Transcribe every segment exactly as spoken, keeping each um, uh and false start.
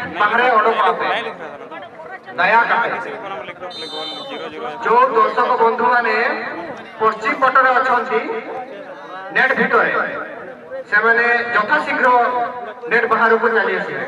बाहरे ओडोक पे दया करते जो दर्शक बंधु माने पश्चिम पटरे अछंती नेट भितरे से माने यथा शीघ्र नेट बाहर को चली आसिबे।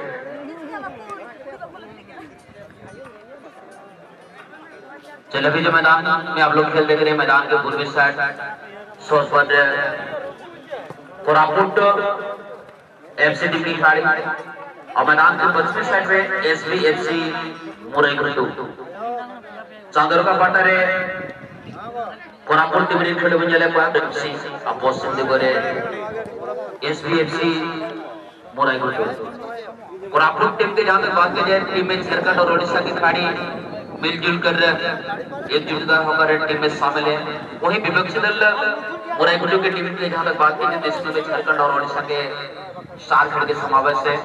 चलिए अभी जो मैदान में आप लोग खेल देख रहे हैं, मैदान के पूर्वी साइड सोर्स पर कोरापुट एफसीडी की खिलाड़ी और मैदान के पश्चिमी साइड में एसबीएफसी मुरैगुंडू चांदोरका पाटरे कोरापुट टीम रे खेल बंजले एफसी और पश्चिम दिगरे एसबीएफसी मुरैगुंडू। कोरापुट टीम के जहां तक बात की जाए, टीम में झारखंड और ओडिशा की खिलाड़ी मिलजुल कर एकजुटता होकर टीम में शामिल है। वही विपक्षी दल मुरैगुंडू की टीम की जहां तक बात की जाए, इसमें झारखंड और ओडिशा के स्टार खिलाड़ी के समावेश है।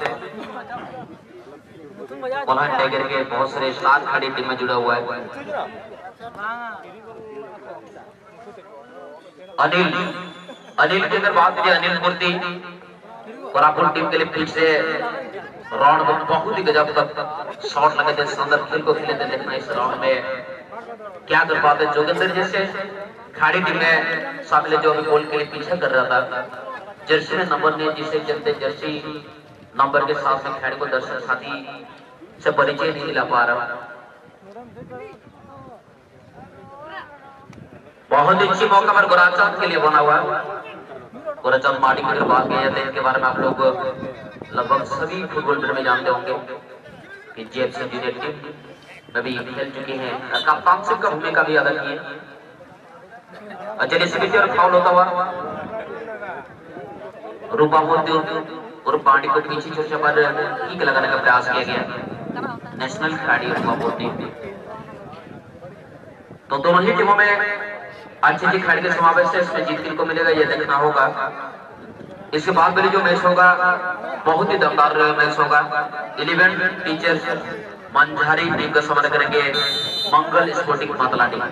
कोल्हान टाइगर के बहुत सारे स्टार खिलाड़ी टीम में जुड़ा हुआ है। अनिल अनिल की अगर बात की, अनिल मूर्ति कोरापुट टीम के लिए पिच से राउंड में बहुत ही गजब तक शॉट लगे थे, सुंदर खेल को खेले थे। देखना इस राउंड में क्या कर पाते। जोगिंदर जैसे खिलाड़ी टीम में शामिल जो अभी गोल के लिए पीछे कर रहा था, जर्सी में नंबर नहीं, जिसे चलते जर्सी नंबर के साथ में खिलाड़ी को दर्शक साथी से परिचय नहीं ला पा रहा। बहुत अच्छी मौका पर गोराचंद के लिए बना हुआ। गोराचंद माड़ी की बात की जाती है, इनके बारे में आप लोग लगभग सभी फुटबॉल प्लेयर में जानते होंगे कि जेएफसी जूनियर टीम में भी खेल चुके हैं, कप्तानशिप का भूमिका भी अदा की है। चलिए सीबीसी और फाउल होता हुआ रूपा मोती और पांडी को पीछे छोटे पर किक लगाने का प्रयास किया गया। नेशनल खिलाड़ी रूपा मोती, तो दोनों ही टीमों में अच्छे अच्छे खिलाड़ी के समावेश है। इसमें जीत किनको मिलेगा ये देखना होगा। इसके बाद वाली जो मैच होगा बहुत ही दमदार मैच होगा। इलेवन टीचर्स मंझारी टीम का सामना करेंगे मंगल स्पोर्टिंग मतलाडी।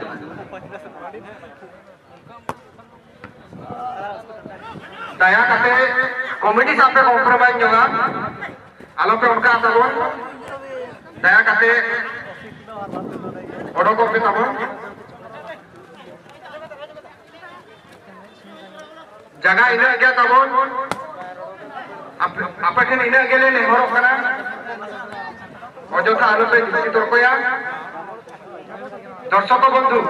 दया करते कमेटी साथ में कॉम्प्रोमाइज होगा, आलो पे उनका तबन दया करते ओडो को पे तबन जगह इन्हें क्या तबन आप आप के इन्हें अकेले नहीं हो रखना और जो था आलो पे किसी तौर को यार दर्शकों बंधु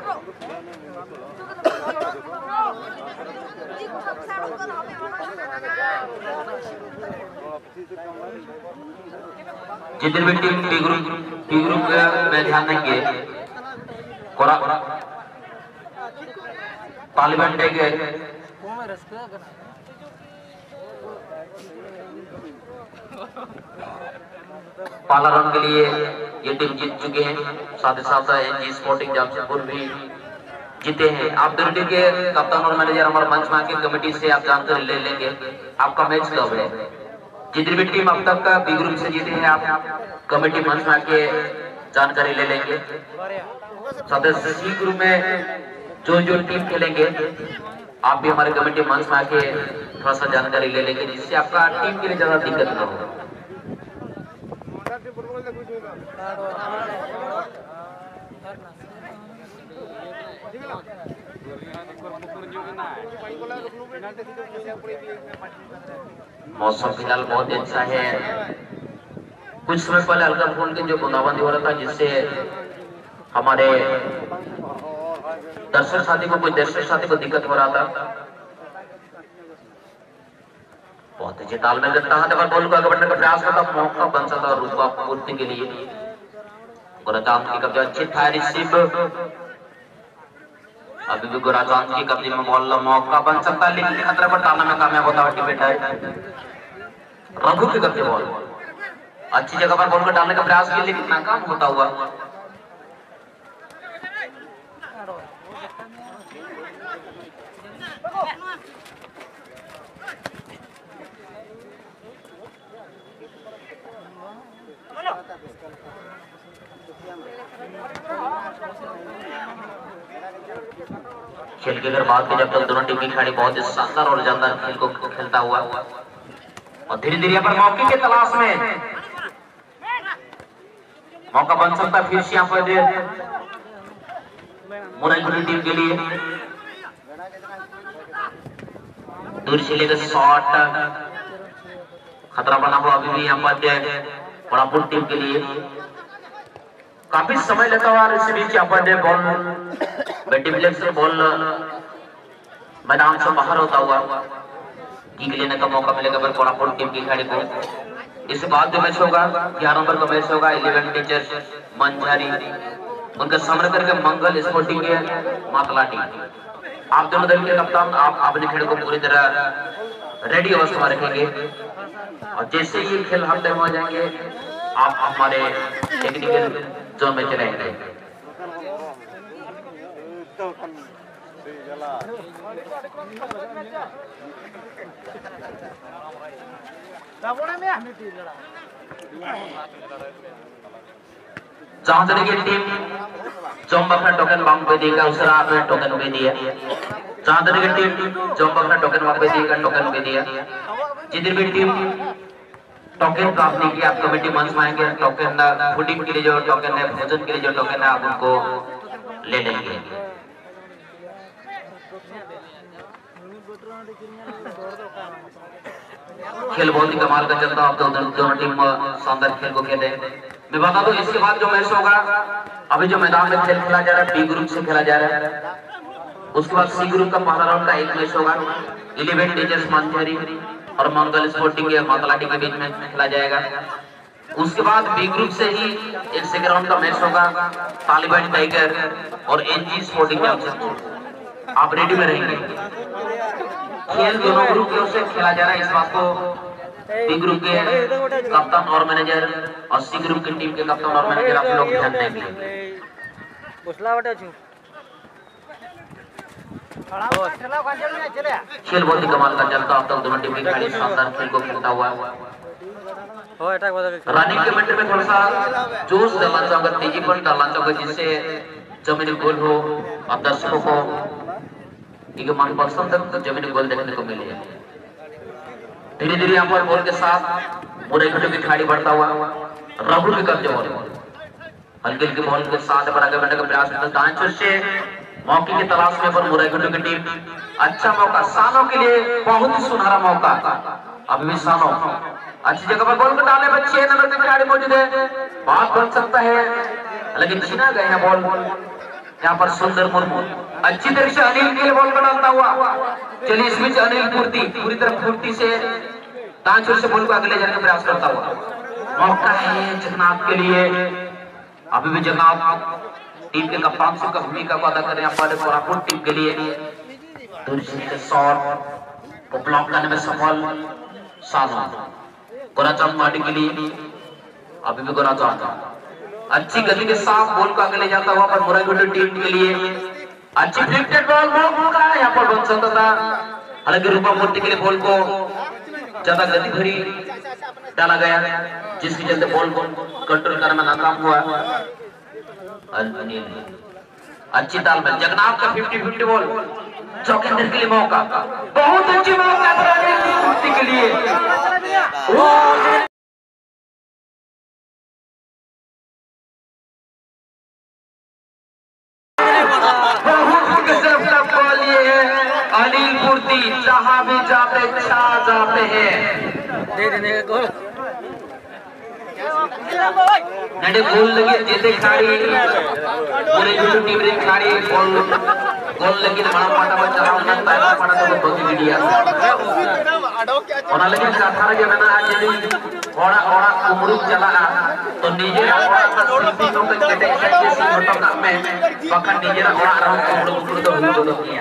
जितने भी team T group T group में ध्यान देंगे, तालिबान देंगे पाला रन के लिए ये टीम जीत चुके हैं। साथ ही साथ एनजी स्पोर्टिंग जमशेदपुर भी जीते हैं। आप दोनों टीम के कप्तान और मैनेजर हमारे मंच में आके कमेटी से आप जानकारी ले लेंगे आपका मैच कब है। जितनी भी टीम अब तक का बी ग्रुप से जीते हैं आप कमेटी मंच में आके जानकारी ले लेंगे। सदस्य सी ग्रुप में जो जो टीम खेलेंगे आप भी हमारे कमेटी मंच में आके थोड़ा सा जानकारी ले लेंगे, जिससे आपका टीम के लिए ज्यादा दिक्कत न हो। मौसम फिलहाल बहुत अच्छा है। कुछ समय पहले हल्का फूल के जो बूंदाबांदी हो रहा था, जिससे हमारे दर्शक साथी को कोई दर्शक साथी को दिक्कत हो रहा था। बहुत अच्छे तालमेल करता है, बॉल को आगे बढ़ने का प्रयास करता, मौका बन सकता है रूपा पूर्ति के लिए। गोराचांद की कब्जा अच्छी था, रिसीव अभी भी गोराचांद की कब्जे में बॉल मौका बन सकता है, लेकिन खतरे पर टालने में कामयाब होता है बेटा रघु की कब्जे बॉल अच्छी जगह पर बॉल को डालने का प्रयास किया, लेकिन नाकाम होता हुआ। खेल की अगर बात की जब तक दोनों टीम की खिलाड़ी बहुत ही शानदार और जानदार खेल को खेलता हुआ और धीरे धीरे पर मौके की तलाश में मौका बन सकता है फिर से यहाँ पर मुरैगुडी टीम के लिए। दूर से लेकर शॉट खतरा बना हुआ अभी भी यहाँ पर कोल्हापुर टीम के लिए। काफी समय लगा हुआ इस बीच यहाँ पर बॉल बैटिंग लेग से बॉल मैदान से बाहर होता हुआ किक लेने का मौका मिलेगा पर कोल्हापुर टीम की खिलाड़ी को। इसके बाद जो मैच होगा ग्यारह नंबर का मैच होगा इलेवन टीचर्स मंझारी उनका सामना करके मंगल स्पोर्टिंग के मातलाटी। आप दोनों दल के कप्तान आप अपने खेल को पूरी तरह रेडी अवस्था में रखेंगे और जैसे ये खेल हम टाइम हो जाएंगे आप हमारे टेक्निकल जोन में चले जाएंगे। जहां तक की टीम जोम्बा टोकन बांग पे देगा उसरा आपने टोकन पे दिया। जहां तक की टीम जोम्बा टोकन बांग पे देगा टोकन पे दिया। जिधर भी टीम टोकन प्राप्त नहीं किया आप कमेटी मंच में आएंगे टोकन फूडिंग के लिए जो टोकन है भोजन के लिए जो टोकन है आप उनको ले लेंगे। खेल बहुत ही कमाल का चलता है। दोनों टीम शानदार खेल को खेले। मैं बता दूं इसके बाद जो मैच होगा अभी जो मैदान में खेल खेला जा रहा है बी ग्रुप से खेला जा रहा है। उसके बाद सी ग्रुप का पहला राउंड का एक मैच होगा इलेवन टीचर्स मंझारी और मंगल स्पोर्टिंग के मातलाटी के बीच में खेला जाएगा। उसके बाद बी ग्रुप से ही एक सेकेंड राउंड का मैच होगा तालिबान टाइगर और एनजी स्पोर्टिंग के। आप रेडी में रहेंगे। खेल दोनों ग्रुप की ओर से खेला जा रहा है। इस बात को बी ग्रुप के कप्तान और मैनेजर और सी ग्रुप की टीम के कप्तान और मैनेजर आप लोग ध्यान देंगे। खेल बहुत ही कमाल का चलता अब तक दोनों टीम की खिलाड़ी शानदार खेल को खेलता हुआ रनिंग के मिनट में थोड़ा सा जोश डालना चाहूंगा तेजी पर डालना चाहूंगा जिससे जमीनी गोल हो और दर्शकों को एक मनपसंद तक जमीनी गोल देखने को मिले। धीरे धीरे यहाँ पर बॉल के साथ मुरैगुडी की खिलाड़ी बढ़ता हुआ राहुल के कब्जे बॉल हल्के हल्के बॉल के साथ आगे बढ़ने का प्रयास करता है। से मौके की तलाश में पर मुरैगुडी की टीम अच्छा मौका सानों के लिए बहुत ही सुनहरा मौका। अभी भी सानों अच्छी जगह पर बॉल को डाले पर छह नंबर के खिलाड़ी मौजूद है बात बन सकता है लेकिन छीना गए हैं बॉल। यहाँ पर सुंदर मुर्मू अच्छी तरह से अनिल के लिए बॉल को डालता हुआ। चलिए इस बीच अनिल फुर्ती पूरी तरह फुर्ती से दांचोर से बॉल को आगे ले जाने का प्रयास करता हुआ मौका है जगन्नाथ के लिए। अभी भी जगन्नाथ टीम के कप्तान से भूमिका को अदा कर रहे हैं हमारे कोल्हापुर टीम के लिए। शॉट को ब्लॉक करने में सफल सानू गोराचांद माटी के लिए। अभी भी गोराचांद अच्छी गति के साथ बॉल को आगे ले जाता हुआ पर मुरैगुडी टीम के लिए अच्छी फ्लिक्टेड बॉल मौका यहाँ पर बन सकता था। हालांकि रूपा मूर्ति के लिए बॉल को ज्यादा गति भरी डाला गया जिसकी चलते बॉल को कंट्रोल करने में नाकाम हुआ। अच्छी तालमेल जगन्नाथ का फिफ्टी फिफ्टी बॉल चौकिंदर के लिए मौका बहुत अच्छी मौका मूर्ति के लिए। अनिल पूर्ति जहां भी जाते छा जाते हैं। दे देने का गोल नडे गोल लगे जेते खिलाड़ी मुरैगुडी टीम रे खिलाड़ी गोल गोल लगे बड़ा पाटा पर चला उन्हें पैसा पड़ा तो बहुत मीडिया और लेकिन अठारह के बना आज यदि ओड़ा ओड़ा कुमड़ू चला तो नीचे ओड़ा का सिंपी को कटे कटे सी मोटो काम में बखन नीचे ओड़ा रहा कुमड़ू कुमड़ू तो हुई तो किया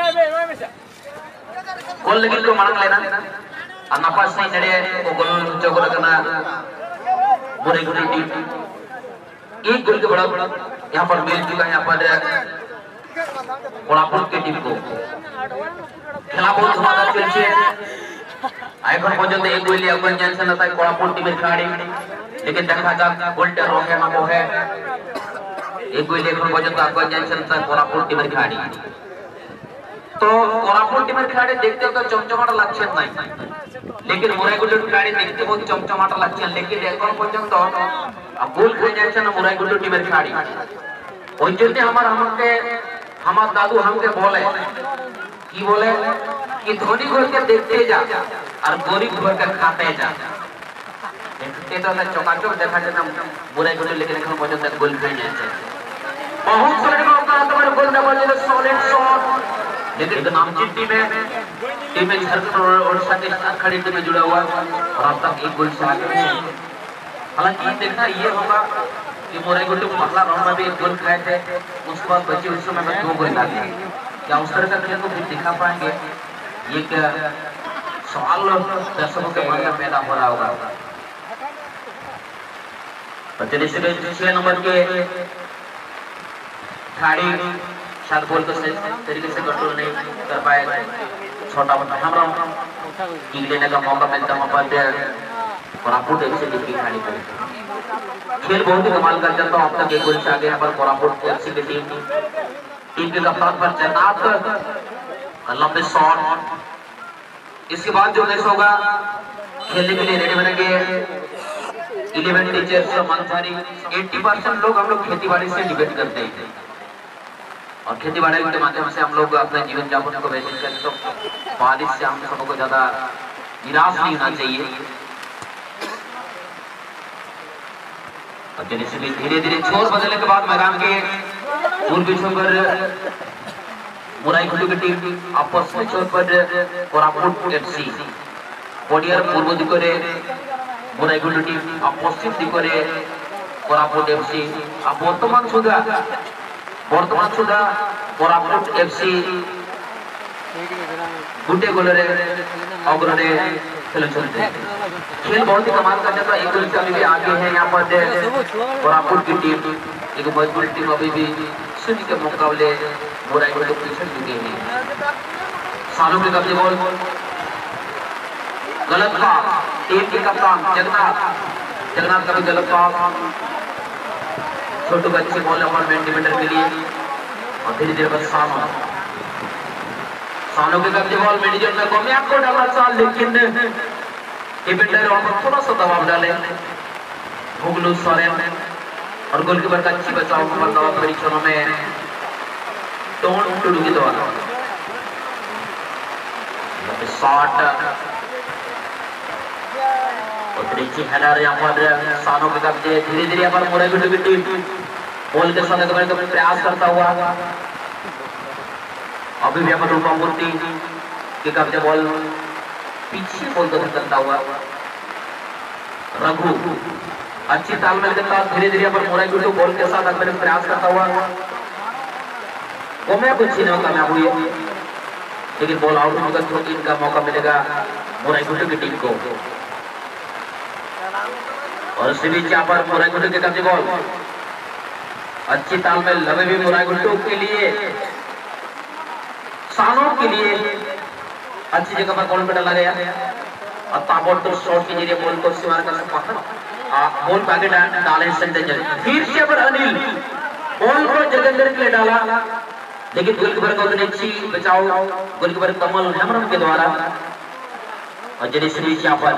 गोल लगी को मार लेना और नपास नहीं नड़े वो गोल जो गोल करना मुरैगुडी टीम एक गोल के बड़ा यहाँ पर मिल चुका है। यहाँ पर कोल्हापुर की टीम को खेला बहुत धमाकेदार खेल से आइकन पहुंचते एक गोल लिया अफगान जैनसन होता है कोल्हापुर टीम खिलाड़ी लेकिन देखा जा गोल्टर हो गया ना वो है एक गोल लेकर पहुंचता अफगान जैनसन होता है कोल्हापुर टीम खिलाड़ी। तो कोल्हापुर टीम खिलाड़ी देखते हो तो चमचमाट लक्ष्य नहीं लेकिन मुराईगुड्डू खिलाड़ी देखते बहुत चमचमाट लगছে लेकिन এখন পর্যন্ত গোল খেয়ে যাচ্ছে না মুরাইগুড্ডু টিমের খেলাড়ি। ওই জন্য আমার আমাকে আমার দাদু আমাকে বলে কি বলে कि धोनी घोल के देखते जा और गरीब घोल के खाते जा। देखते तो ना चौकाचौक देखा जाता मुराईगुड्डू लेकिन এখন পর্যন্ত গোল খেয়ে যাচ্ছে। बहुत सारे मौका तुम्हारे गोल डबल जो सॉलिड शॉट लेकिन नामचीन टीम है टीम में झारखंड और ओडिशा के साथ खड़ी टीम में जुड़ा हुआ और अब तक एक गोल से आगे है। हालांकि देखना ये होगा कि मुराईगुड्डू पहला राउंड में भी एक गोल खाए थे उसके बाद बचे उस समय में दो गोल डाले। क्या उस तरह का खेल को फिर दिखा पाएंगे ये क्या सवाल दर्शकों के मन में पैदा हो रहा होगा। चलिए छह नंबर के खिलाड़ी शायद बॉल को सही तरीके से कंट्रोल नहीं कर पाए छोटा बच्चा हमारा किक लेने का मौका मिलता वहाँ पर कोरापुट एफसी की खिलाड़ी को खेल बहुत ही कमाल का चलता अब तक एक गोल से आगे यहाँ पर कोरापुट एफसी की टीम टीम के कप्तान पर जैनात लंबे शॉट। इसके बाद जो मैच होगा खेलने के लिए रेडी बनेंगे इलेवन टीचर्स मंसारी। अस्सी परसेंट लोग हम लोग खेती बाड़ी से डिपेंड करते हैं और खेती बाड़ी के माध्यम से हम लोग अपने जीवन यापन को व्यतीत करते तो बारिश से हम सबको ज्यादा निराश नहीं होना चाहिए। धीरे धीरे छोर बदलने के बाद मैदान के पूर्वी छोर पर मुराईगुड्डू की टीम और पश्चिमी छोर पर कोरापुट एफसी पड़ियार पूर्व दिगरे मुराईगुड्डू टीम और पश्चिम दिगरे कोरापुट एफसी और बर्तमान सुधा बर्तमान सुधा कोरापुट एफसी गुटे गोलरे अग्रणे खेल चलते खेल बहुत ही कमाल का चलता एक गोल से अभी आगे है यहाँ पर कोरापुट की टीम एक मजबूत टीम अभी भी शून्य के मुकाबले मुराईगुड्डू पीछे चुके हैं। सालों के कब्जे बॉल गलत पास टीम के कप्तान जगन्नाथ जगन्नाथ का भी गलत पास छोटू बच्चे बॉल और मेन डिफेंडर के लिए और धीरे धीरे बस सानो सानो के कब्जे बॉल मेडिजन में गोमिया को डाला चाल लेकिन डिफेंडर वहां पर थोड़ा सा दबाव डाले भुगलू सोरेन और गोलकीपर का अच्छी बचाव पर दबाव परीक्षणों में टोन टुडू के द्वारा शॉट और त्रिची हेडर यहाँ पर सानो के कब्जे धीरे धीरे यहाँ पर मुराईगुड्डू की टीम बॉल के साथ कभी प्रयास करता हुआ अभी भी यहाँ पर रूपा मूर्ति के कब्जे बॉल पीछे बॉल को धकेलता हुआ रघु अच्छी तालमेल के साथ धीरे धीरे यहाँ पर मुराईगुड्डू बॉल के साथ अगर प्रयास करता हुआ वो मैं कुछ नहीं कामयाब हुई लेकिन बॉल आउट होगा तो इनका मौका मिलेगा मुराईगुड्डू की टीम को और इसी बीच यहाँ पर मुराईगुड्डू के कब्जे बॉल अच्छी तालमेल लगे भी मुराईगुड्डू के लिए सानों के लिए अच्छी जगह पर बॉल पे डाला गया और ताबड़तोड़ शॉट के जरिए बॉल को सीमार कर सकता बॉल पे आगे डाले संजय फिर से पर अनिल बॉल को जगेंद्र के लिए डाला लेकिन गोलकीपर को उतनी अच्छी बचाओ गोलकीपर कमल हेमरम के द्वारा और जरिए यहाँ पर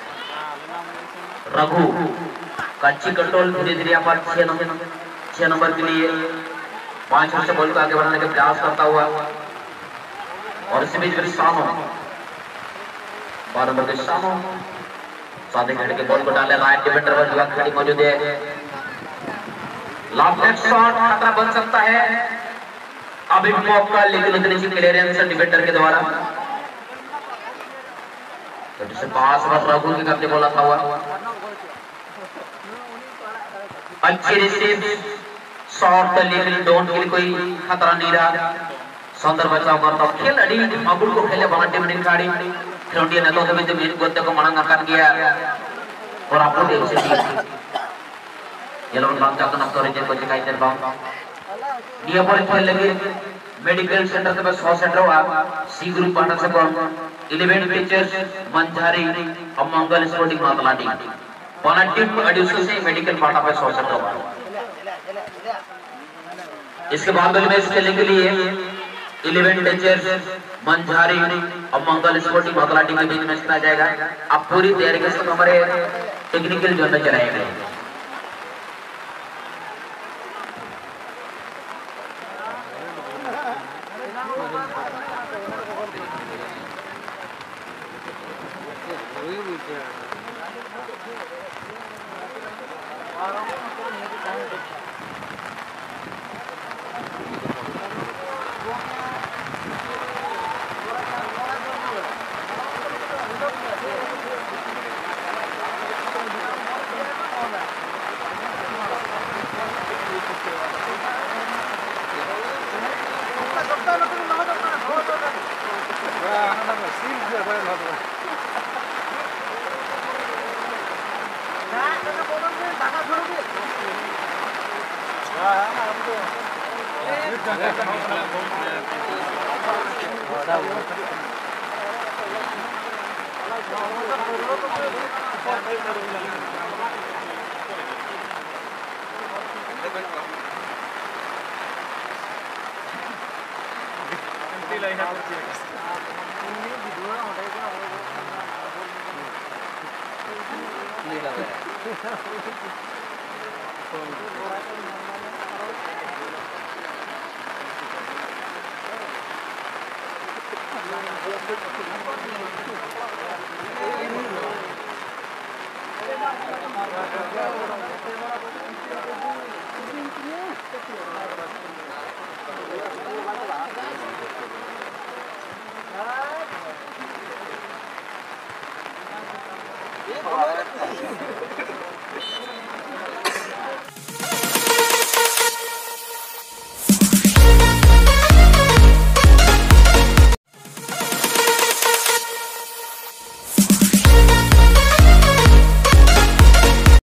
रघु का अच्छी कंट्रोल धीरे धीरे यहाँ पर छह नंबर छह नंबर के लिए पांच से बॉल को आगे बढ़ाने का प्रयास करता हुआ और इसी बीच सानो बारह नंबर के सानो सादे खड़े के बॉल को डाले राइट डिफेंडर पर युवा खड़ी मौजूद है लॉन्ग शॉट खतरा बन सकता है अभी मौका लेकिन उतनी सी क्लियरेंस डिफेंडर के द्वारा तो जिसे पास पर रघु के कब्जे बॉल आता हुआ अच्छी रिसीव शॉट लेकिन डोंट के लिए कोई खतरा नहीं रहा सुंदर बचाव करता खेल अड़ी मगुड़ को खेले बना टीम ने खिलाड़ी खिलाड़ी ने तो में जब मेन गोते को मना कर गया और आपको देख से ये लोग बात जाकर ना तो रिजन को दिखाई दे रहा ये पर खेल लगे मेडिकल सेंटर के पास सौ सेंटर हुआ सी ग्रुप पार्टनर से कौन इलेवन टीचर्स मंझारी और मंगल स्पोर्टिंग मातलाटी पाना टीम एडिशन से मेडिकल पार्टा पे सौ सेंटर हुआ इसके बाद वाले मैच खेलने के लिए इलेवन टीचर्स मंझारी और मंगल स्पोर्टिंग भगलाटी के बीच मैच में आ जाएगा। आप पूरी तैयारी के साथ हमारे टेक्निकल जोन में चलाएंगे।